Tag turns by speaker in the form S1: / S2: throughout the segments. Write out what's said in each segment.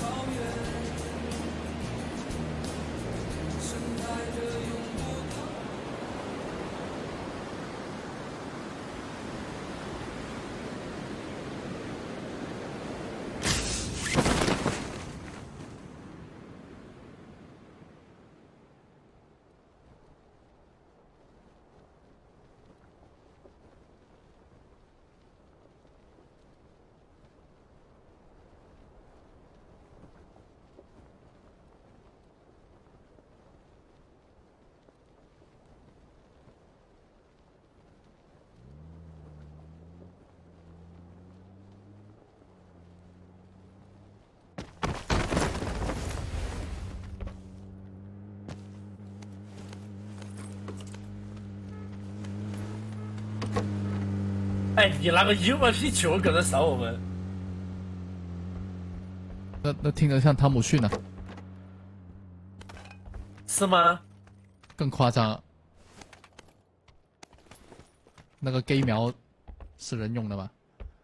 S1: 哎，你那个UMP就搁那烧我们，
S2: 那听着像汤姆逊啊，
S1: 是吗？
S2: 更夸张了。那个 gay 苗是人用的吗？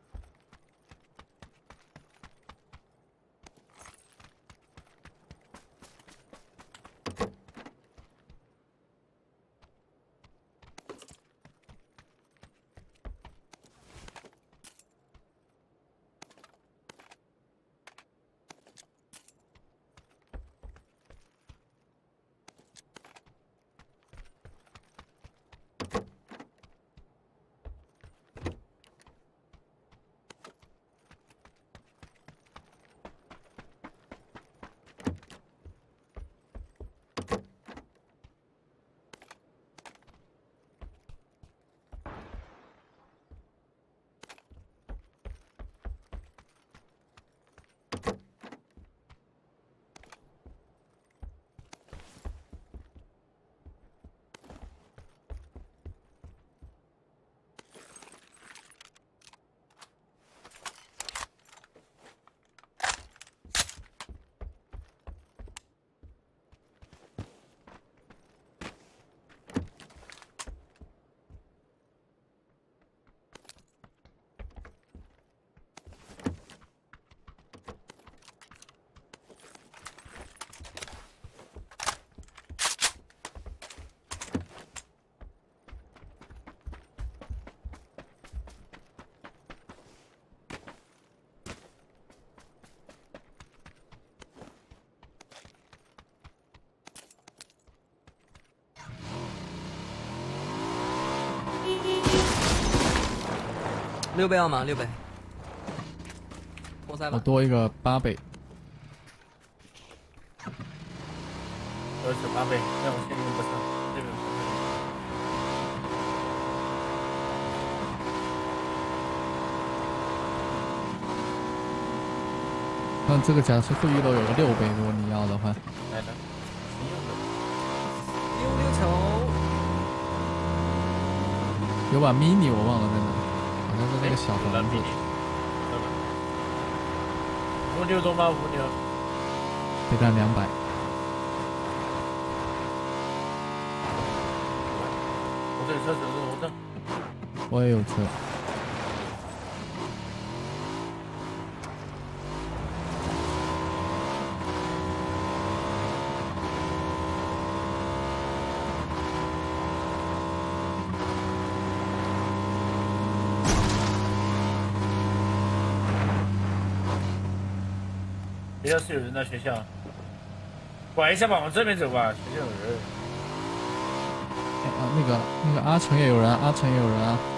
S3: 6倍要吗？6倍。活塞吧。
S2: 我多一个8倍。
S1: 都是8倍，但我现在用不上这个。
S2: 那这个假设会议楼有个6倍，如果你要的话。
S1: 来的，你用的。
S3: 溜球。
S2: 有把 mini 我忘了在哪，好像是那个小房子。
S1: 56多吗？56。
S2: 得干200。
S1: 我这车子是我这。
S2: 我也有车。
S1: 学校是有人的，学校。拐一下吧，往这边走吧，学校有人。
S2: 那个阿成也有人，阿成也有人啊。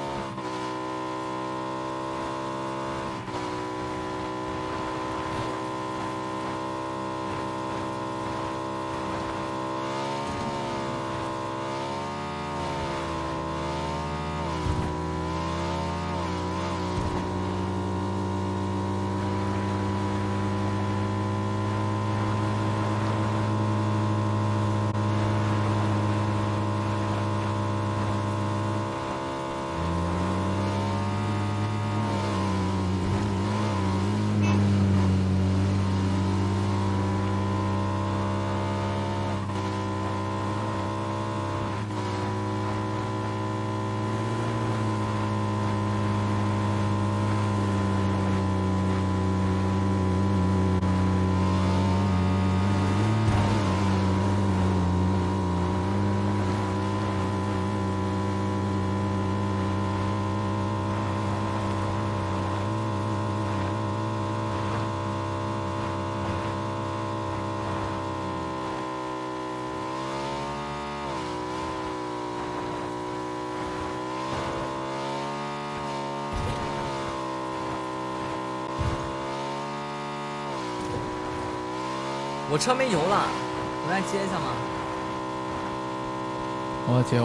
S3: 我车没油了，我来接一下吗？
S2: 我接。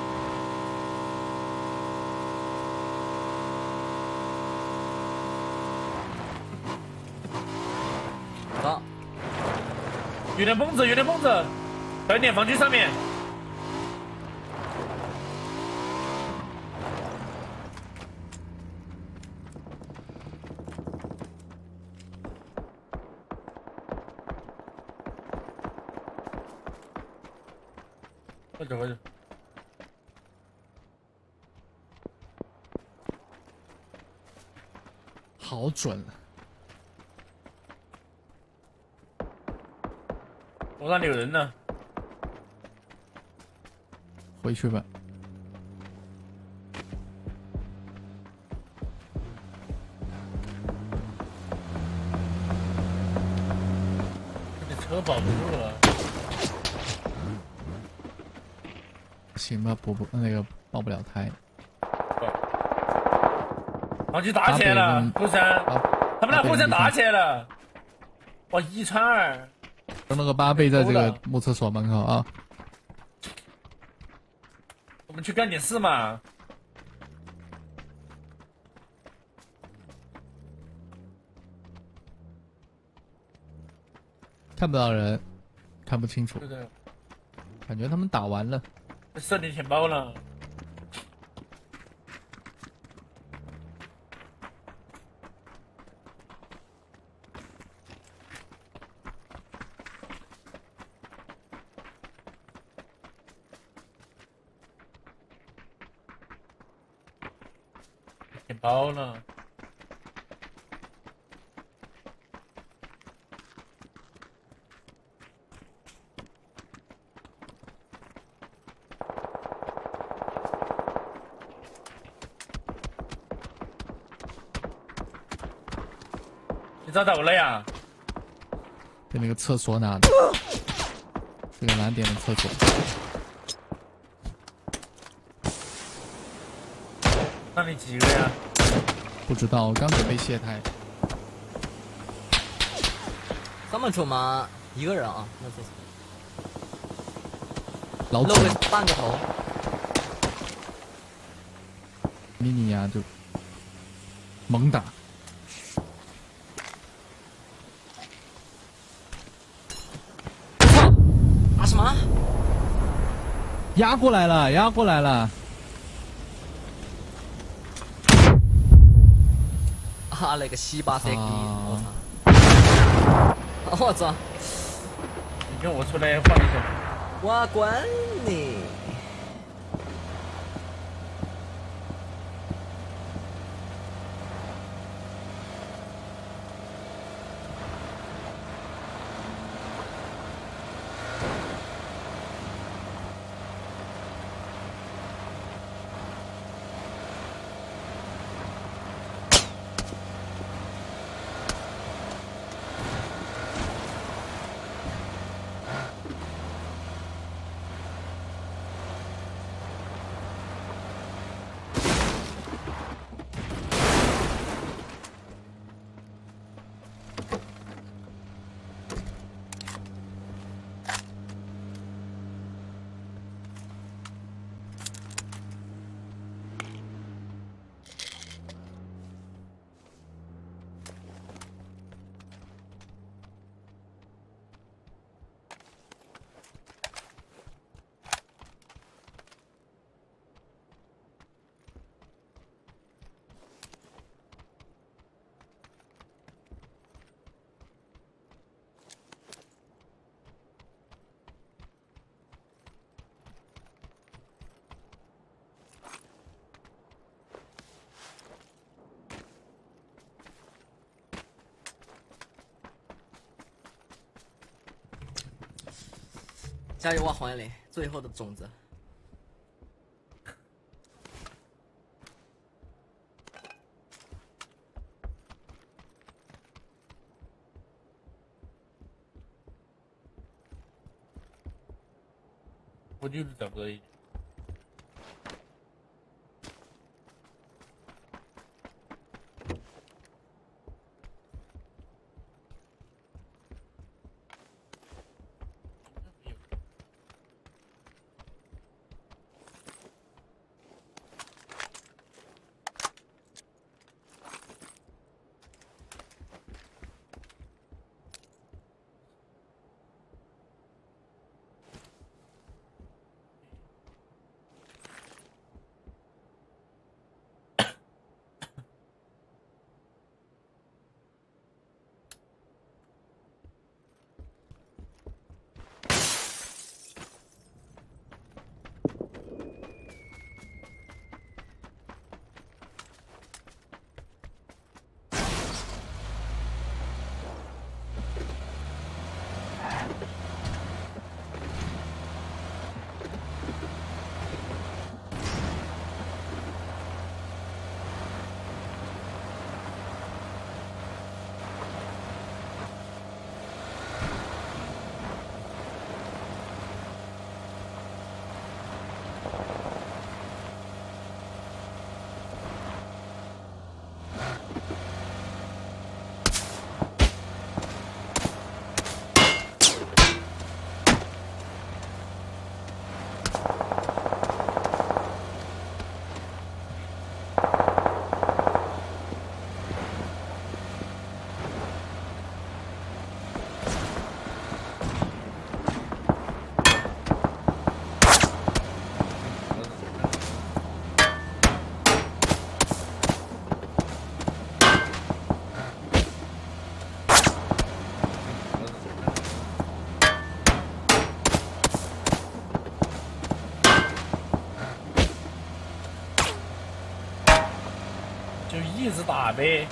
S3: 走，
S1: 有点蹦子，在点防区上面。快走！
S2: 好准啊！
S1: 我那里有人呢。
S2: 回去吧。
S1: 这车保不住了。
S2: 行吧，那个爆不了胎。
S1: 防区打起来了，互相，他们俩互相打起来了。哇，1串2。
S2: 那个8倍在这个木厕所门口啊。
S1: 我们去干点事嘛。
S2: 看不到人，看不清楚。
S1: 对的。
S2: 感觉他们打完了。
S1: 设定钱包了。钱包了。你找到了呀？
S2: 在那个厕所哪的？这个蓝点的厕所。
S1: 那你几个呀？
S2: 不知道，我刚准备卸胎。
S3: 3门出吗？一个人啊，那就
S2: 老
S3: 露个半个头。
S2: 迷你呀，就猛打。
S3: 打什么？
S2: 压过来了，压过来了！
S3: 啊，那个西巴塞逼！我操！
S1: 你跟我出来换一下。
S3: 我管你！加油啊，黄岩岭！最后的种子。
S1: 我就是找不到一。 大杯。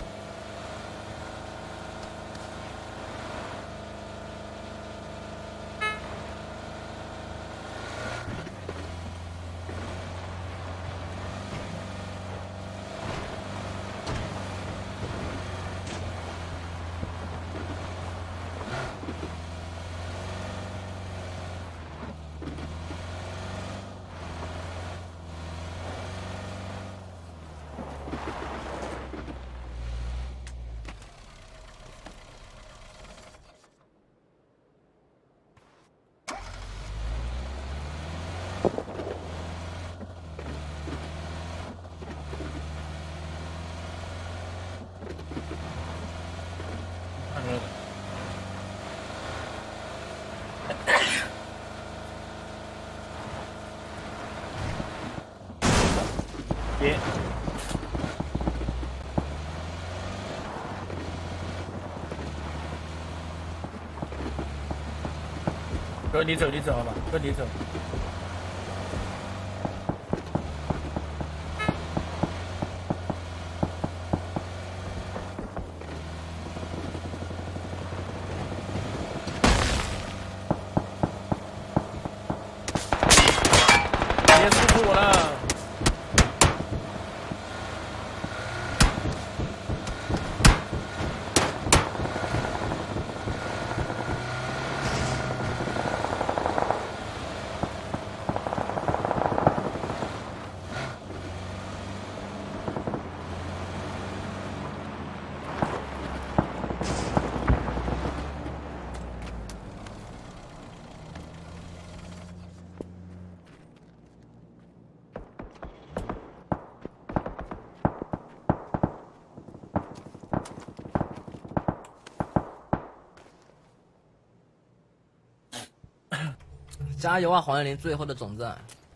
S1: 别，哥，你走，你走好吧，哥，你走。别输出我了。
S3: 加油啊，黄月林，最后的种子。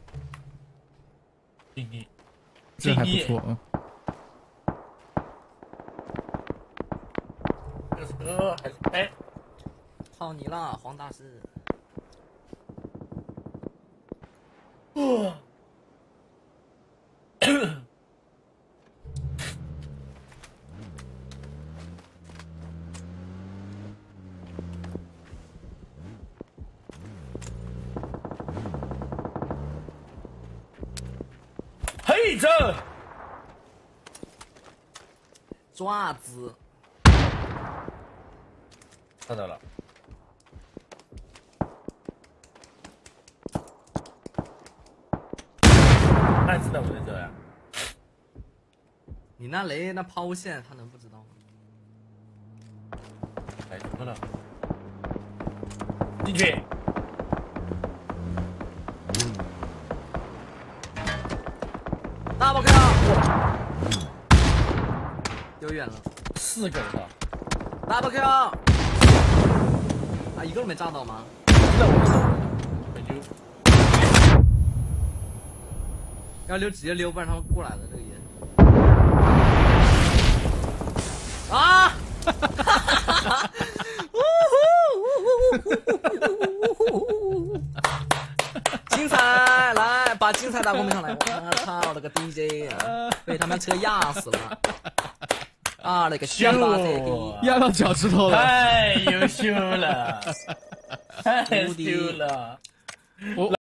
S1: 你，
S2: 这还不错啊。
S1: 这个车还是哎，
S3: 靠你了，黄大师。
S1: 嘿，这
S3: 爪子，
S1: 看到了。他知道我在这呀？
S3: 你那雷那抛线，他能不知道吗？
S1: 哎，怎么了？进去。
S3: double kill， 丢远了
S1: 4个的
S3: ，double kill， 啊，一个都没炸到吗？
S1: 那我就
S3: 要溜直接溜，不然他们过来了这个也。啊！精彩，来把精彩打公屏上来！我操了个 DJ 啊，被他们车压死了！啊，那个
S1: 秀
S2: 压到脚趾头了，
S1: 太优秀了，太优秀了！
S2: 我